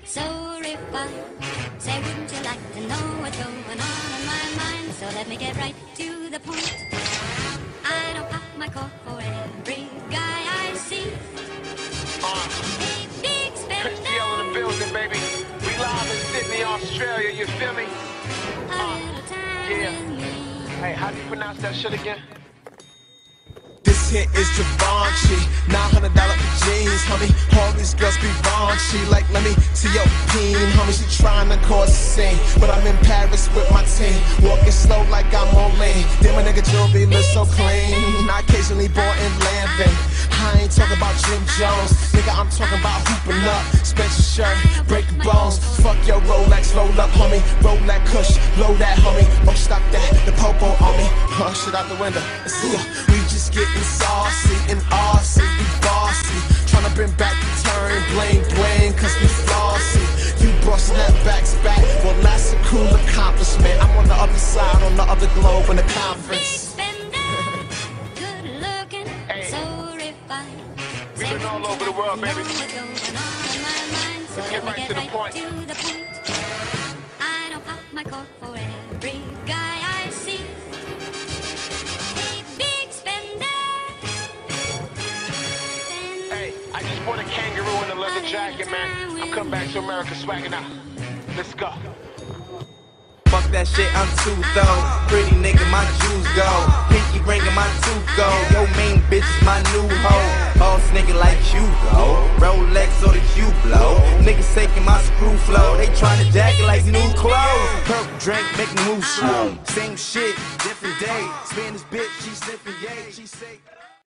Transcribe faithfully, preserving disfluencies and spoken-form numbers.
so refined. Say, wouldn't you like to know what's going on in my mind? So let me get right to the point. I don't pop my cork for every guy I see. Uh, Hey, big spender. Christy L in the building, baby. We live in Sydney, Australia, you feel me? A little time yeah. with me. Hey, how do you pronounce that shit again? This here is Givenchy, nine hundred dollars for jeans, homie. All these girls be raunchy, like let me see your peen, homie. She trying to cause a scene, but I'm in Paris with my team, walking slow like I'm on lean. Then my nigga jewelry look so clean. I occasionally born in Landon. I ain't talking about Jim Jones, nigga. I'm talking about hooping up, Spencer shirt, break the bones. Fuck your Rolex, roll up, homie. Roll that Kush, blow that, homie. Oh, stop that, the popo on me. Oh, shit out the window. Let's see ya. We just getting saucy and artsy, we bossy. Tryna bring back the turn, bling bling, cause we flossy. You brought snapbacks back, well that's a cool accomplishment. I'm on the other side, on the other globe in the conference. Good looking, Hey. so refined. We've been all over the world, baby. Let's get right to the point. I don't pop my cork for every guy I see. Hey, big spender. Hey, I just bought a kangaroo in a leather jacket, man. I'm coming back to America swagging out. Let's go. Fuck that shit, I'm too though. Pretty nigga, my juice go. Pinky ringin', my tooth go. Yo, main bitch is my new hoe. Boss nigga like you go. Rolex or the Q blow. Niggas taking my screw flow. They tryna jack it like new clothes. Purple drink, make me move slow. Same shit, different day. Spanish bitch, she sniffing yay. She say.